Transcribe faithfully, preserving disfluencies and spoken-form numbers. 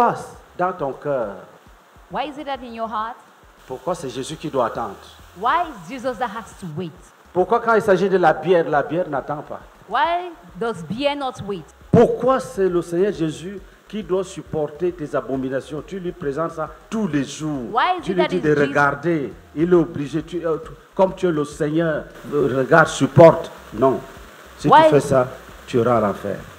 Pourquoi dans ton cœur? Why is it that in your heart? Pourquoi c'est Jésus qui doit attendre? Why is Jesus that has to wait? Pourquoi quand il s'agit de la bière, la bière n'attend pas? Why does beer not wait? Pourquoi c'est le Seigneur Jésus qui doit supporter tes abominations? Tu lui présentes ça tous les jours. Why is Tu it lui that dis is de Jesus- regarder. Il est obligé. Tu- euh, tu- comme tu es le Seigneur, euh, regarde, supporte. Non. Si Why- tu fais ça, tu auras l'enfer.